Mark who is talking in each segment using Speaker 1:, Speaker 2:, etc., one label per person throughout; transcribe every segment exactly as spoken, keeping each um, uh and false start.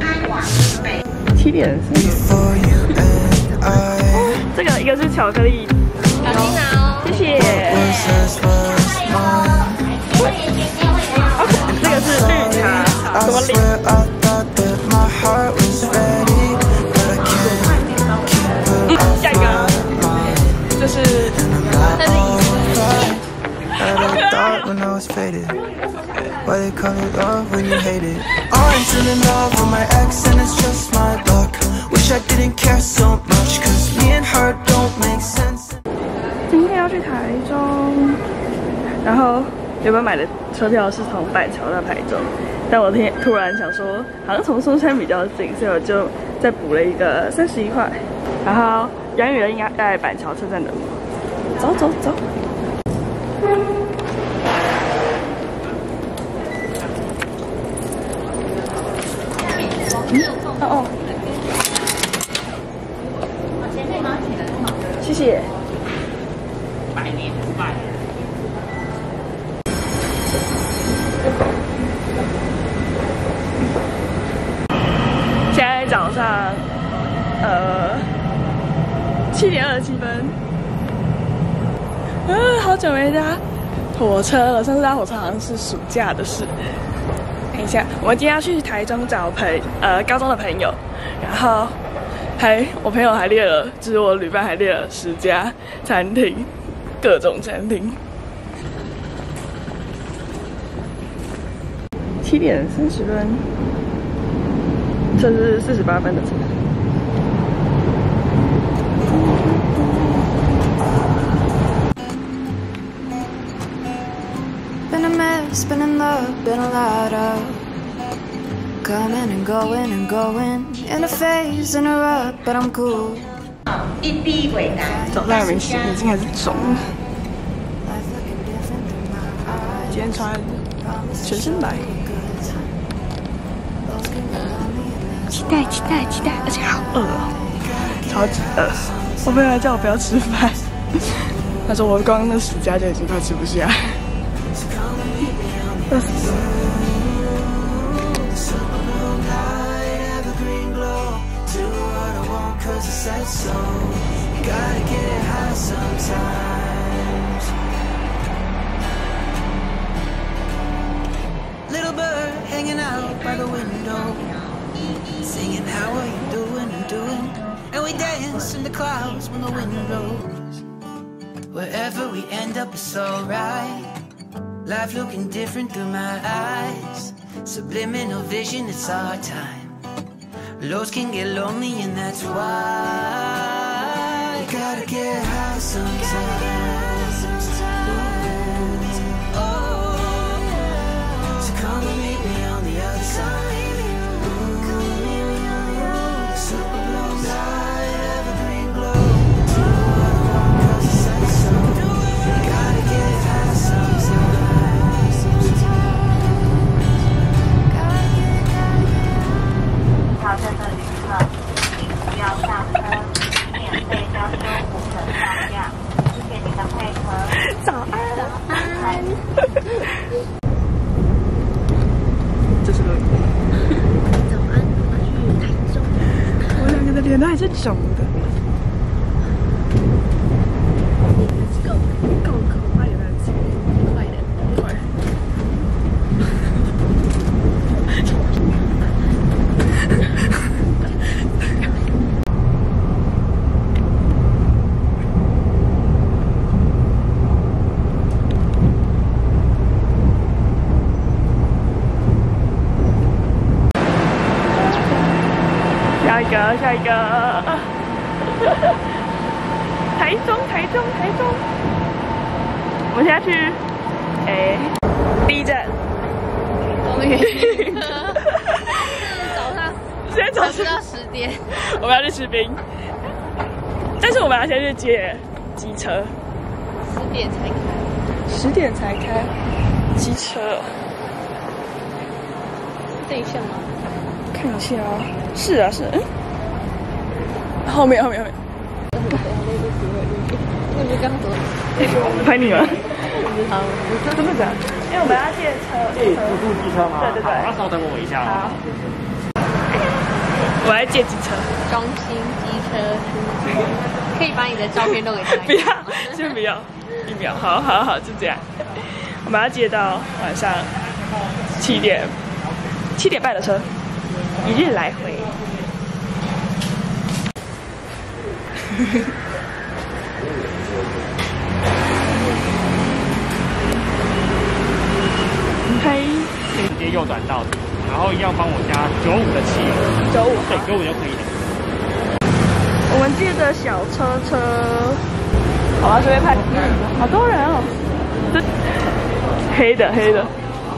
Speaker 1: 七点四十。这个一个是巧克力，
Speaker 2: 小心拿哦，
Speaker 1: 谢谢。哦，这个是绿茶，什么梨？嗯，下一个，这是，这是以前。
Speaker 3: Why they call it love when you hate it? I'm still in love with my ex and it's just my luck. Wish I didn't care so much, cause me and her don't make sense.
Speaker 1: 今天要去台中，然后原本买的车票是从板桥到台中，但我天突然想说，好像从松山比较近，所以我就再补了一个三十一块。然后杨宇人应该在板桥车站等我，走走走。 哦哦，谢谢。百年拜。现在早上，呃，七点二十七分。啊，好久没搭火车了，上次搭火车好像是暑假的事。 看一下，我们今天要去台中找朋呃高中的朋友，然后还我朋友还列了，就是我旅伴还列了十家餐厅，各种餐厅。七点三十分，这是四十八分的车。
Speaker 4: Been a mess, been in love, been a lot of coming and going and going in a phase, in a rut, but I'm cool.
Speaker 5: 一滴尾男，
Speaker 1: 早上还没洗，眼睛还是肿。今天穿全身白，期待期待期待，而且好饿哦，超级饿。我朋友还叫我不要吃饭，他说我光那十家就已经快吃不下。
Speaker 3: Little bird hanging out by the window, singing how are you doing and doing, and we dance in the clouds when the wind blows. Wherever we end up it's alright. Life looking different through my eyes. Subliminal vision, it's our time. Lows can get lonely and that's why. Gotta get high sometimes. Oh, so come and meet me on the other side. Super blown light, evergreen glow. Do what I want 'cause it says so. Gotta get high sometimes.
Speaker 5: 好车的旅客，请不要上车，免费交收无可上架。谢谢您的配合。
Speaker 1: 早安，早安。这是路。
Speaker 2: 早安，我去台中。
Speaker 1: 我两个的脸都还是肿的。够够可快点，快点，快。下一个，下一个，台中，台中，台中。我们现在去，哎，第一站。
Speaker 2: 终于。早上，
Speaker 1: 现在早上
Speaker 2: 到十点，
Speaker 1: 我们要去吃冰，但是我们要先去接机车。
Speaker 2: 十点才开。
Speaker 1: 十点才开，机车。
Speaker 2: 这一项吗？
Speaker 1: 看一下啊，是啊是，嗯，后面后面后面。
Speaker 2: 那不是刚走？
Speaker 1: 我拍你吗？
Speaker 2: 好，
Speaker 1: 真的假的？因为我们要借车。
Speaker 6: 借自助机车吗？
Speaker 1: 对对对。
Speaker 6: 好，那稍等我一下哦。
Speaker 1: 好。 我来借机车。
Speaker 2: 中心机车出租，可以把你的照片都给他。
Speaker 1: 不要，先不要，一秒，好好好，就这样。我们要接到晚上七点七点半的车，一日来回。嘿，
Speaker 6: 直接右转到底，然后要帮我加九五的汽油，
Speaker 1: 九五，
Speaker 6: 对，九五就可以了。
Speaker 1: 我们借着小车车，好啊，这边拍，好多人哦。这黑的黑的，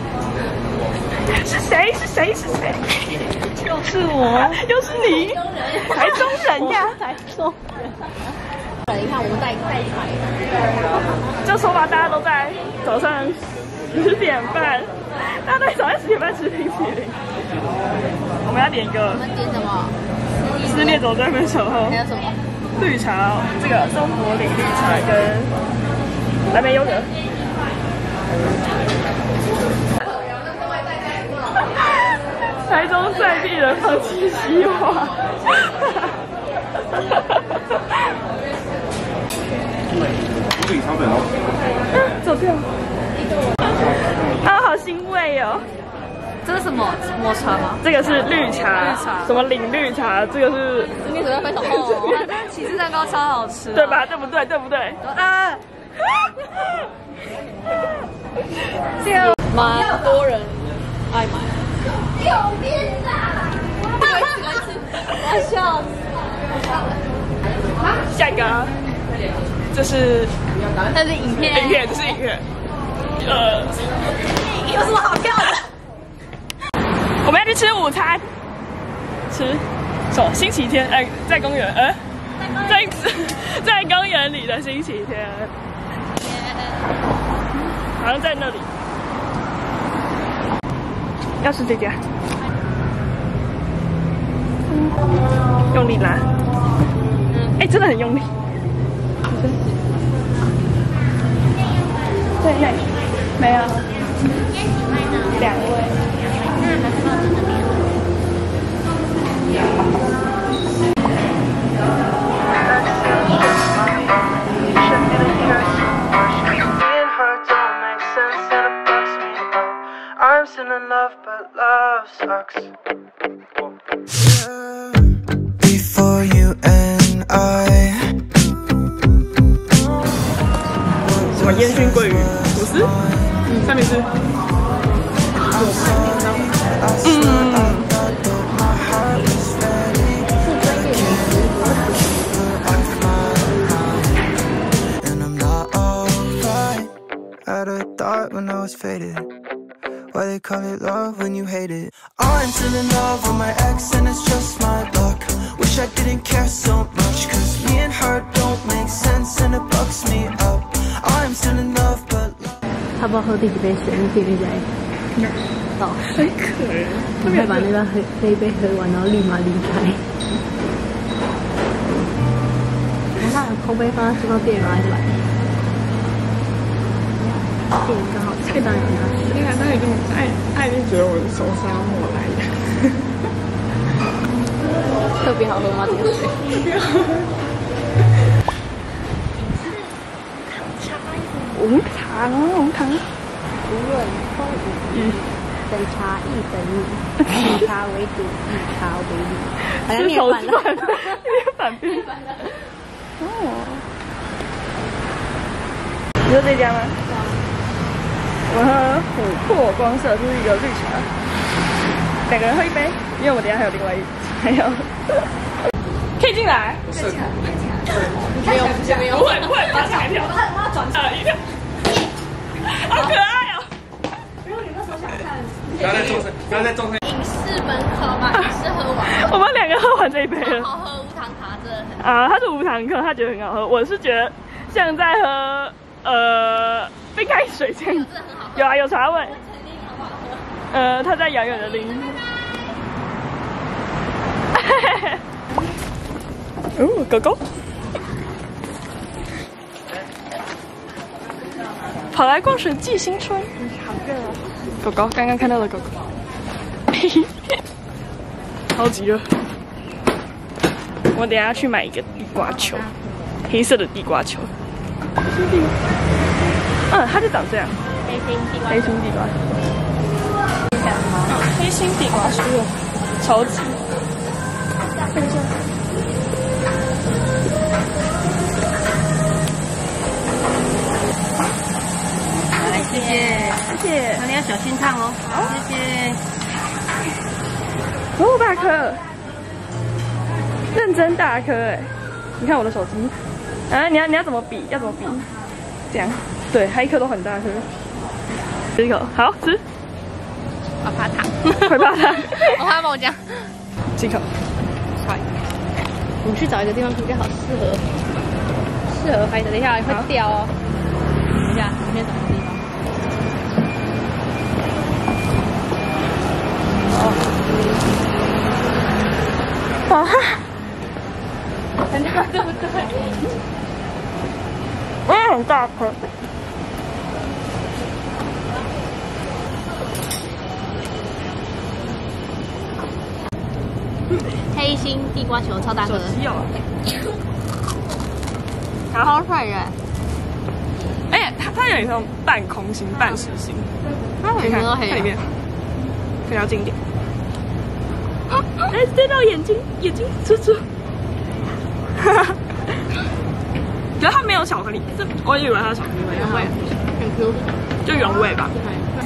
Speaker 1: 是谁？是谁？是谁？就是我，又是你，台中人呀，
Speaker 2: 台中人。你看我们在在台，
Speaker 1: 就说吧，大家都在早上十点半，大家在早上十点半吃冰淇淋。我们要点一个，
Speaker 2: 我们点什么？
Speaker 1: 失恋走在分手后。
Speaker 2: 还有什么？
Speaker 1: 绿茶，这个松柏岭绿茶跟蓝莓优格。台中在地人放弃希望。
Speaker 7: 自己成本哦。
Speaker 1: 走掉。啊，好欣慰哦。
Speaker 2: 这是什么抹茶吗？
Speaker 1: 这个是绿茶，
Speaker 2: 绿茶
Speaker 1: 什么岭绿茶？这个是
Speaker 2: 今天走在分手后，起司蛋糕超好吃，
Speaker 1: 对吧？对不对？对不对？
Speaker 2: 啊！这个蛮多人爱买。右边啦！我要笑死。
Speaker 1: 下一个啊，这是
Speaker 2: 这是影片，
Speaker 1: 影片，这是影片。呃，
Speaker 2: 有什么好笑的？
Speaker 1: 我们要去吃午餐，吃什么？星期天，哎、呃，在公园，呃，在在公园里的星期天，好像在那里。要吃这家，用力拉，哎、欸，真的很用力。对对，没有，两位。
Speaker 8: I'm still in love, but love sucks.
Speaker 3: Before you and I
Speaker 1: 什么烟熏鲑鱼吐司，三明治，嗯。
Speaker 3: Had a thought when I was faded. Why they call it love when you hate it? I'm still in love with my ex and it's just my luck. Wish I didn't care so much, cause me and her don't make sense and it bugs me up. I'm still in love but love.
Speaker 2: 他不知道喝第几杯水，那第几杯倒，
Speaker 1: 很可怜。
Speaker 2: 我会把那个喝那一杯喝完，然后立马离开。然后把空杯放在塑料店拿来。店员刚好菜单有拿。
Speaker 1: 你看，他已经爱爱已经觉得我是手沙漠来的。
Speaker 2: 特别好喝吗？这个水？
Speaker 1: 特别好喝。无糖，无糖。
Speaker 2: 无论风雨雨，等茶亦等你，以茶为主，以茶为律。好像念反了，
Speaker 1: 念反边。哦。你说这家吗？我喝琥珀光色，这是一个绿茶，两个人喝一杯，因为我等一下还有另外一还有，可以进来。不是，
Speaker 2: 没有，没有，
Speaker 1: 不会不会，把吓一跳，他转吓了一跳，好可爱哦！
Speaker 2: 如果你那时候想看，
Speaker 7: 不要再重声，不要再重声。
Speaker 2: 影视本科嘛，影视喝完，
Speaker 1: 我们两个喝完这一杯了。
Speaker 2: 好喝无糖茶真的很。
Speaker 1: 啊，他是无糖客，他觉得很好喝，我是觉得像在喝呃冰开水这样。有啊，有茶味。呃，他在遥远的林。哦，狗狗。跑来逛审计新春。好热啊！狗狗，刚刚看到的狗狗。超级热。 我等一下去买一个地瓜球，黑色的地瓜球。嗯，它就长这样。
Speaker 2: 黑心地瓜，
Speaker 1: 黑心地瓜球。嗯，黑心地瓜球，超级。
Speaker 2: 来，谢谢，
Speaker 1: 谢谢。
Speaker 2: 那你要小心烫哦。好，谢谢。
Speaker 1: 哦，大颗，认真大颗哎！你看我的手机，啊，你要你要怎么比？要怎么比？这样，对，它一颗都很大颗。吃一口，好吃。
Speaker 2: 我怕烫，
Speaker 1: 会怕烫。
Speaker 2: 我怕爆浆。
Speaker 1: 吃一口。
Speaker 2: 好，我们去找一个地方比较好，适合适合拍的。等一下会掉哦。等一下，这边找个地方。
Speaker 1: 哦哈，
Speaker 2: 很大，对不对？
Speaker 1: 嗯，很大颗。
Speaker 2: 黑心地瓜球超大颗，
Speaker 1: 好
Speaker 2: 好帅耶！
Speaker 1: 哎，它它有点像半空心、半实心。
Speaker 2: 它为什么都黑？
Speaker 1: 它里面比较近一点。哎，对到眼睛，眼睛珠珠。哈哈。可是它没有巧克力，这我以为它巧克力味，原味，
Speaker 2: 很 Q，
Speaker 1: 就原味吧。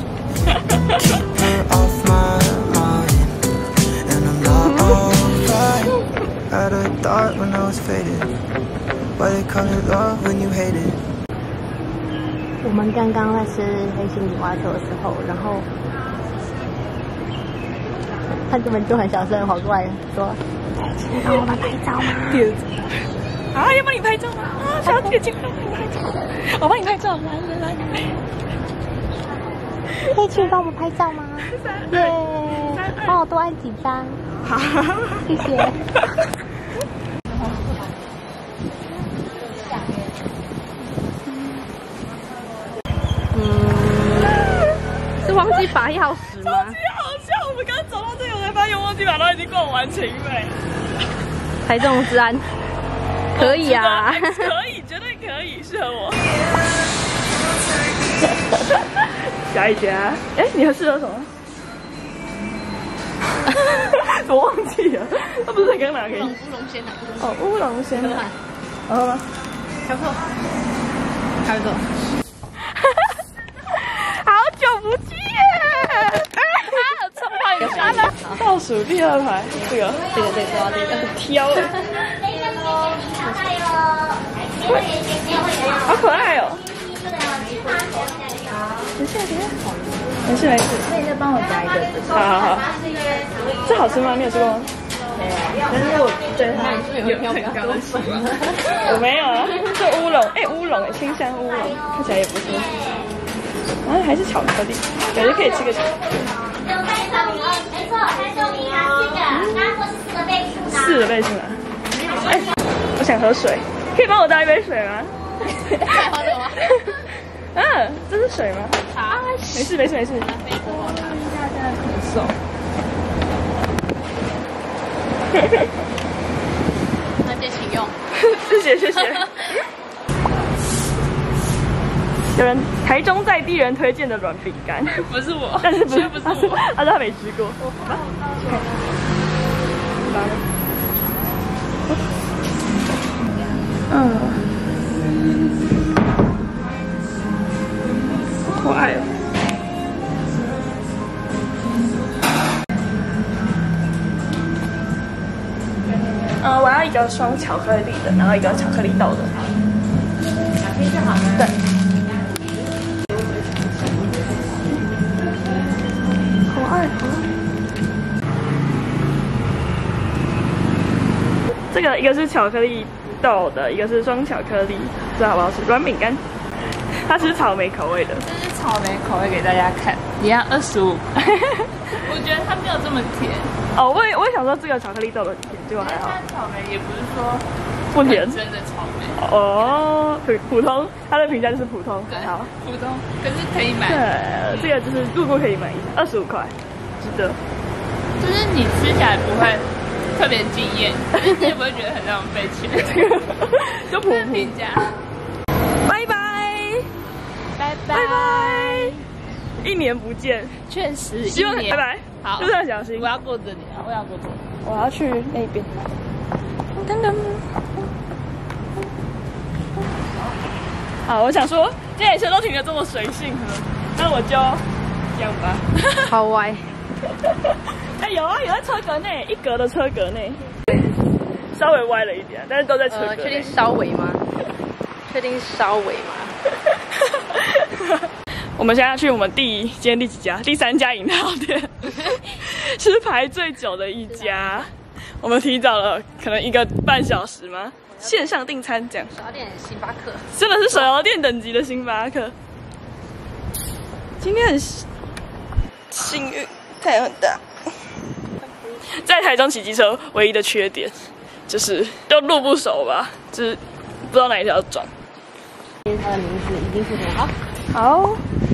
Speaker 8: Had a thought when I was faded. Why they call it love when you hate it?
Speaker 2: 我们刚刚在吃黑心地瓜球的时候，然后他根本就很小声跑过来说：“请帮我们拍照吗？”
Speaker 1: 啊，要帮你拍照吗？啊，小姐，请帮我拍照，我帮你拍照，来来来，
Speaker 2: 可以请帮我们拍照吗？耶，帮我多按几张。
Speaker 1: 好，
Speaker 2: 谢谢。嗯，是忘记拔钥匙吗？
Speaker 1: 超级好笑！我们刚走到这个，我才发现忘记把东西逛完情美。
Speaker 2: 台中治安可以啊，
Speaker 1: 可以，绝对可以，适合我。下一家，哎，你还适合什么？我忘记了，他不是才刚拿给你？
Speaker 2: 乌龙鲜奶。
Speaker 1: 哦，乌龙鲜奶。然后呢？
Speaker 2: 还不错，还不错。
Speaker 1: 好久不见！啊，超快有杀了。倒数第二排，这个，
Speaker 2: 这个这个抓这个，
Speaker 1: 挑的。好可爱哦！等一下，等一下，没事没事。
Speaker 9: 那你再帮我夹一个。
Speaker 1: 好好好。这好吃吗？你有吃过吗？
Speaker 9: 没有，但是我对它有很高的粉。
Speaker 1: 我没有啊，这乌龙，哎，乌龙，哎，清香乌龙，看起来也不错。啊，还是巧克力，感觉可以吃个巧克力。
Speaker 5: 没错，三种银行四个，那或是四个倍数呢？
Speaker 1: 四个倍数啊！哎，我想喝水，可以帮我倒一杯水吗？
Speaker 2: 喝的吗？
Speaker 1: 嗯，这是水吗？
Speaker 2: 茶。
Speaker 1: 没事没事没事。很爽。
Speaker 2: 那就请用。
Speaker 1: 谢谢谢谢。有人台中在地人推荐的软饼干，
Speaker 2: 不是我，
Speaker 1: 但是不是
Speaker 2: 不是我，
Speaker 1: 他说他没吃过。嗯，好可爱哦。呃，我要一个双巧克力的，然后一个巧克力豆的。
Speaker 9: 巧克力就好了。
Speaker 1: 对。好爱，好爱。这个一个是巧克力豆的，一个是双巧克力，不知道好不好吃？软饼干，它是草莓口味的。
Speaker 9: 这是草莓口味给大家看，一样二十五。我觉得它没有这么甜。
Speaker 1: 哦，我也我也想说这个巧克力豆的甜，结果还好。
Speaker 9: 它草莓也不是说
Speaker 1: 不甜，
Speaker 9: 真的草莓。
Speaker 1: 哦，普普通，它的评价就是普通。好，
Speaker 9: 普通，可是可以买。
Speaker 1: 对，这个就是路过可以买一下，二十五块，值得。
Speaker 9: 就是你吃起来不会特别惊艳，你也不会觉得很浪费钱，
Speaker 1: 就普普
Speaker 9: 评价。
Speaker 1: 拜拜，
Speaker 9: 拜
Speaker 1: 拜拜，一年不见，
Speaker 9: 确实，
Speaker 1: 希望
Speaker 9: 一年
Speaker 1: 拜拜，
Speaker 9: 好，
Speaker 1: 路上小心。
Speaker 9: 我要过这里啊，我要过这里，
Speaker 1: 我要去那边。噔噔。好，我想说，这台车都停得这么随性了，那我就这样吧。
Speaker 2: 好歪。
Speaker 1: 哎、欸，有啊，有在车格内，一格的车格内，稍微歪了一点，但是都在车格内。
Speaker 2: 呃，确定稍微吗？确定稍微吗？
Speaker 1: 我们现在要去我们第今天第几家？第三家饮料店，是排最久的一家。我们提早了可能一个半小时吗？线上订餐这样。
Speaker 2: 手摇店星巴克，
Speaker 1: 真的是手摇店等级的星巴克。今天很幸运，太阳很大。在台中骑机车唯一的缺点就是就路不熟吧，就是不知道哪一条转。
Speaker 2: 他的名字一定是什么？
Speaker 1: 好，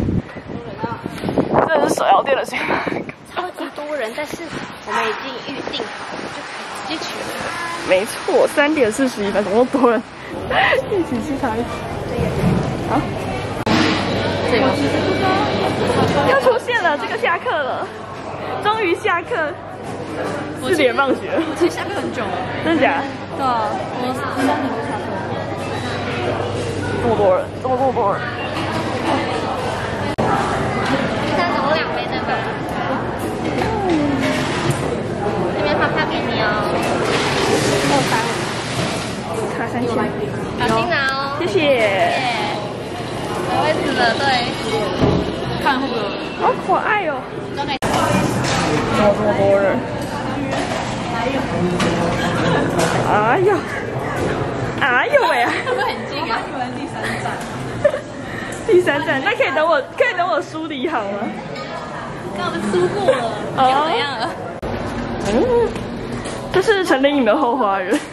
Speaker 1: 这是手摇店的星巴克。
Speaker 2: 超级多人，但是我们已经预定好了，就直接取了。
Speaker 1: 没错，三点四十一分，怎么那么多人一起吃茶？好，
Speaker 2: 这个
Speaker 1: 又出现了，这个下课了，终于下课，四点放学。
Speaker 2: 我其实下课很久了，
Speaker 1: 真的假的？
Speaker 2: 对啊，我三点就下课了。
Speaker 1: 这么多人，这么这么多人。
Speaker 5: 三总共两杯对吧？这边发票给你哦。
Speaker 1: 二三五，差三千。
Speaker 5: 小心拿哦。
Speaker 1: 谢谢。
Speaker 5: 有位置了，对。
Speaker 9: 看会不会？
Speaker 1: 好可爱哦。怎么这么多人？哎呀！哎呦喂！
Speaker 9: 会不会很近啊？你们第三站。
Speaker 1: 第三站，那可以等我，可以等我梳理好吗？
Speaker 9: 刚刚梳过了，
Speaker 1: 哦
Speaker 9: 怎样了？
Speaker 1: 嗯，这是陈琳颖的后花园。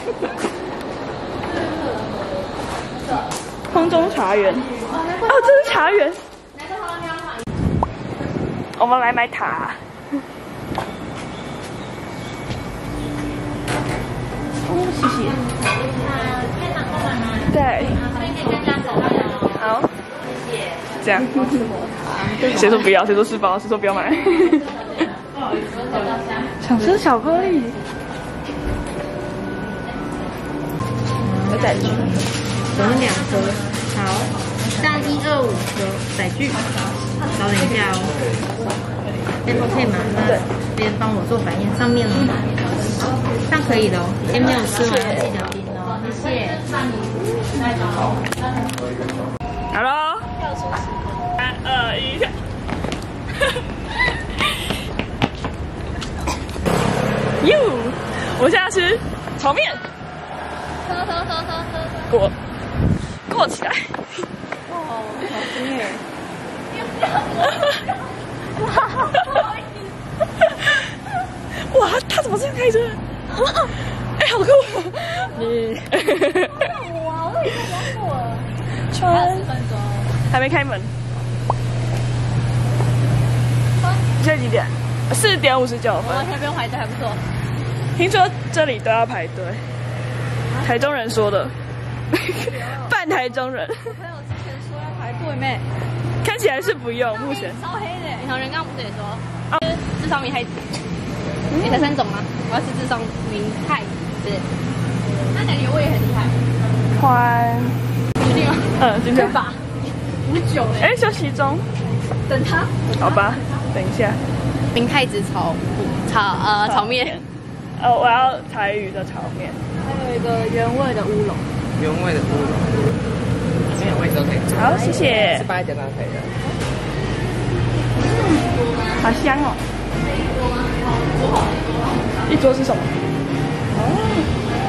Speaker 1: 空中茶园。哦，这是茶园。我们来买塔。哦，谢谢。对。好。这样。谁说不要？谁说吃饱？谁说不要买？想吃巧克力。有载具。
Speaker 2: 我们两盒，好，三一二五有载具，稍等一下哦。Apple Pay 吗？
Speaker 1: 对，
Speaker 2: 别帮我做反应，上面哦，这样可以的哦。先没有吃完，记得订哦，谢谢。
Speaker 1: 好喽，三二一，哟！我现在吃炒面，
Speaker 5: 喝喝喝喝喝。
Speaker 1: 裹裹起来。
Speaker 2: 哦，好惊耶！
Speaker 1: 哇，他怎么这样开车？哎、欸，好酷！你，
Speaker 5: 哇，我已经玩过了。
Speaker 1: 穿十分钟，还没开门。现在几点？四点五十九分。
Speaker 2: 完全不用排队，还不错。
Speaker 1: 听说这里都要排队，台中人说的，半台中人。
Speaker 2: 我朋友之前说要排队咩？
Speaker 1: 看起来是不用，目前。
Speaker 2: 超黑的，银行人刚刚不是也说，啊，智商明太子，你才三种吗？我要吃智商明太子，那感觉我也很厉害。
Speaker 1: 宽，
Speaker 2: 决定吗？
Speaker 1: 嗯，今天
Speaker 2: 吧，五九
Speaker 1: 哎，休息中，
Speaker 2: 等他。
Speaker 1: 好吧，等一下。
Speaker 2: 明太子炒炒呃炒面，
Speaker 1: 呃，我要台语的炒面，
Speaker 2: 还有一个原味的乌龙，
Speaker 7: 原味的乌龙，这两位都可以。
Speaker 1: 好，谢谢。
Speaker 7: 十八点都可以的。
Speaker 1: 好香哦！一桌是什么？哦，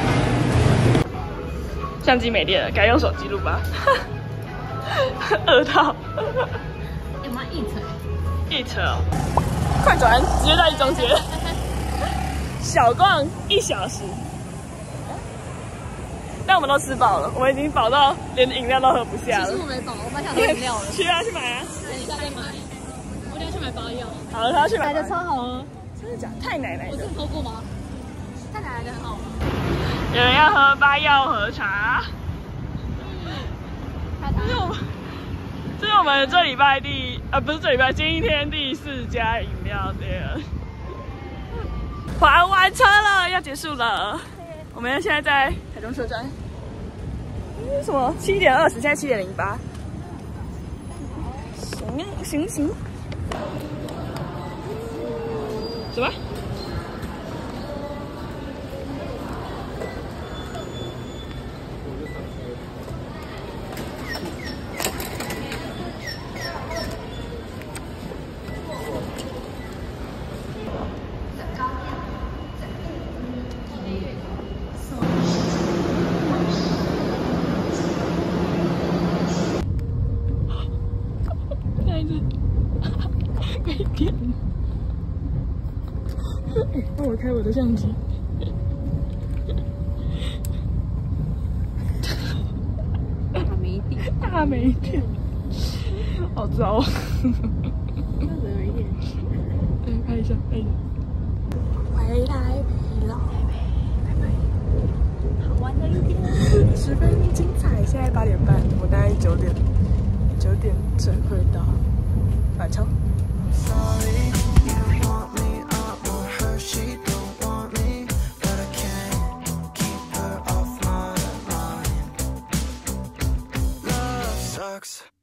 Speaker 1: 相机没电了，改用手机录吧。饿到。
Speaker 2: 有没有一层？
Speaker 1: 一车哦，快转，直接在中间。小逛一小时。但我们都吃饱了，我们已经饱到连饮料都喝不下了。
Speaker 2: 其实我没饱，我蛮想喝饮料的。
Speaker 1: 去啊，去买啊！
Speaker 2: 等一下再买，我一定要去买保养。
Speaker 1: 好，他要去买。
Speaker 2: 买的超好喝，
Speaker 1: 真的假的？太奶奶的。
Speaker 2: 我之前喝过吗？ 来的很好玩。
Speaker 1: 有人要喝八药和茶。这是我们，这是我们这礼拜第啊不是这礼拜今天第四家饮料店。还完车了，要结束了。我们现在在台中车站。嗯、什么？七点二十，现在七点零八。行行行。什么？没电了，哎，帮我开我的相机。
Speaker 2: 大没电，
Speaker 1: 大没电，好糟。
Speaker 2: 那怎么一点？
Speaker 1: 对，拍一下，拍一下。回来陪老拜拜，好玩的一天，十分精彩。现在八点半，我大概九点九点整会到板桥。
Speaker 8: Sorry, you want me, I want her, she don't want me, but I can't keep her off my mind. Love sucks.